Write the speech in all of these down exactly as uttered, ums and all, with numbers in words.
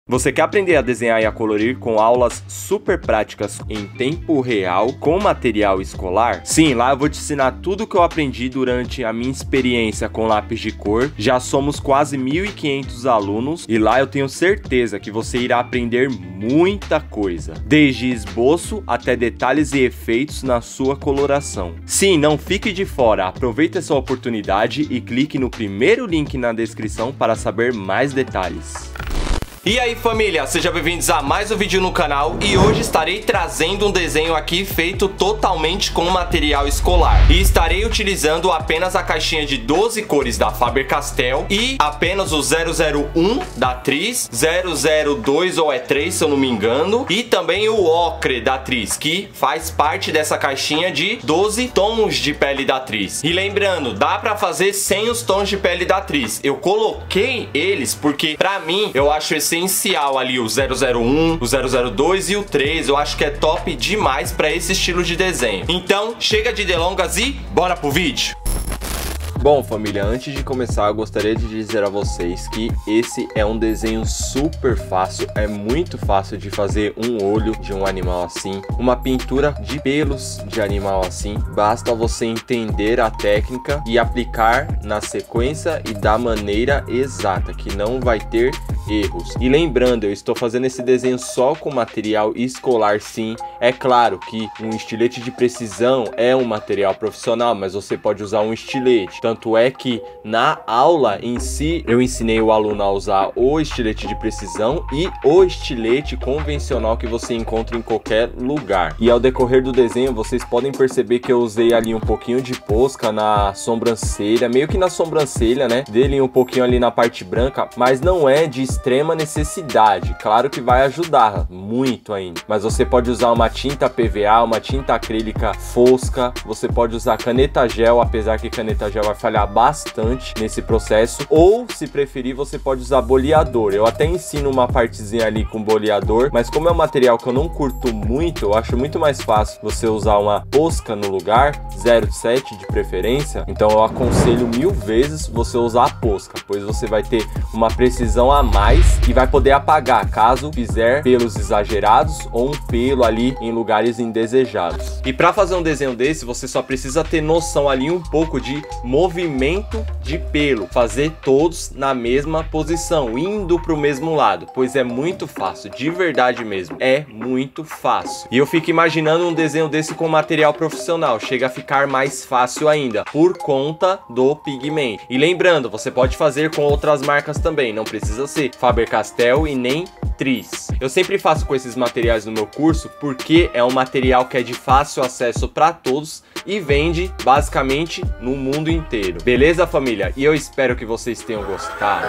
Você quer aprender a desenhar e a colorir com aulas super práticas em tempo real com material escolar? Sim, lá eu vou te ensinar tudo que eu aprendi durante a minha experiência com lápis de cor. Já somos quase mil e quinhentos alunos e lá eu tenho certeza que você irá aprender muita coisa, desde esboço até detalhes e efeitos na sua coloração. Sim, não fique de fora, aproveite essa oportunidade e clique no primeiro link na descrição para saber mais detalhes. E aí família, sejam bem-vindos a mais um vídeo no canal e hoje estarei trazendo um desenho aqui feito totalmente com material escolar. E estarei utilizando apenas a caixinha de doze cores da Faber-Castell e apenas o zero zero um da Tris, zero zero dois ou é três se eu não me engano, e também o ocre da Tris, que faz parte dessa caixinha de doze tons de pele da Tris. E lembrando, dá pra fazer sem os tons de pele da Tris. Eu coloquei eles porque pra mim eu acho esse essencial ali o zero zero um, o zero zero dois e o três, eu acho que é top demais para esse estilo de desenho. Então, chega de delongas e bora pro vídeo! Bom família, antes de começar eu gostaria de dizer a vocês que esse é um desenho super fácil, é muito fácil de fazer um olho de um animal assim, uma pintura de pelos de animal assim, basta você entender a técnica e aplicar na sequência e da maneira exata, que não vai ter erros. E lembrando, eu estou fazendo esse desenho só com material escolar sim, é claro que um estilete de precisão é um material profissional, mas você pode usar um estilete. Tanto é que na aula em si eu ensinei o aluno a usar o estilete de precisão e o estilete convencional que você encontra em qualquer lugar. E ao decorrer do desenho vocês podem perceber que eu usei ali um pouquinho de posca na sobrancelha, meio que na sobrancelha, né? Dele um pouquinho ali na parte branca, mas não é de extrema necessidade. Claro que vai ajudar muito ainda, mas você pode usar uma tinta P V A, uma tinta acrílica fosca, você pode usar caneta gel, apesar que caneta gel vai falhar bastante nesse processo, ou se preferir você pode usar boleador. Eu até ensino uma partezinha ali com boleador, mas como é um material que eu não curto muito, eu acho muito mais fácil você usar uma posca no lugar, zero vírgula sete de preferência, então eu aconselho mil vezes você usar a posca, pois você vai ter uma precisão a mais e vai poder apagar caso fizer pelos exagerados ou um pelo ali em lugares indesejados. E para fazer um desenho desse você só precisa ter noção ali um pouco de movimento de pelo, fazer todos na mesma posição, indo para o mesmo lado, pois é muito fácil, de verdade mesmo, é muito fácil. E eu fico imaginando um desenho desse com material profissional, chega a ficar mais fácil ainda, por conta do pigmento. E lembrando, você pode fazer com outras marcas também, não precisa ser Faber-Castell e nem Tris. Eu sempre faço com esses materiais no meu curso porque é um material que é de fácil acesso para todos e vende basicamente no mundo inteiro. Beleza, família? E eu espero que vocês tenham gostado.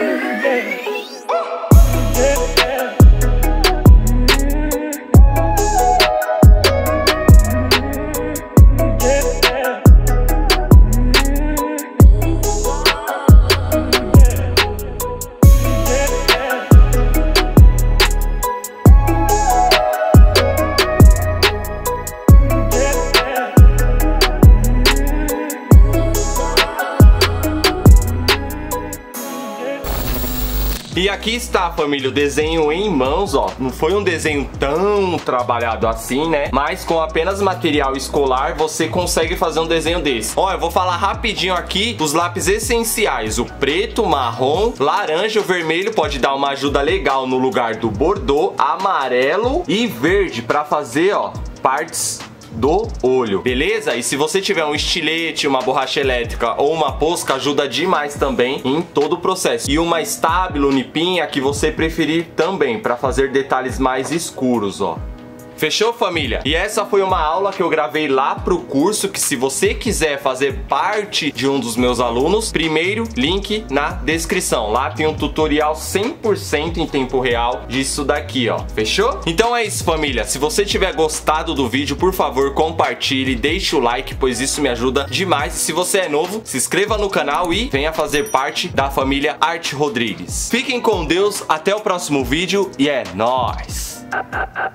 E aqui está, família, o desenho em mãos, ó. Não foi um desenho tão trabalhado assim, né? Mas com apenas material escolar você consegue fazer um desenho desse. Ó, eu vou falar rapidinho aqui dos lápis essenciais. O preto, o marrom, laranja, o vermelho pode dar uma ajuda legal no lugar do bordô, amarelo e verde para fazer, ó, partes do olho, beleza? E se você tiver um estilete, uma borracha elétrica ou uma posca, ajuda demais também em todo o processo. E uma estábulo, nipinha, que você preferir também, para fazer detalhes mais escuros, ó. Fechou, família? E essa foi uma aula que eu gravei lá pro curso, que se você quiser fazer parte de um dos meus alunos, primeiro link na descrição. Lá tem um tutorial cem por cento em tempo real disso daqui, ó. Fechou? Então é isso, família. Se você tiver gostado do vídeo, por favor, compartilhe, deixe o like, pois isso me ajuda demais. E se você é novo, se inscreva no canal e venha fazer parte da família Arte Rodrigues. Fiquem com Deus, até o próximo vídeo e é nóis!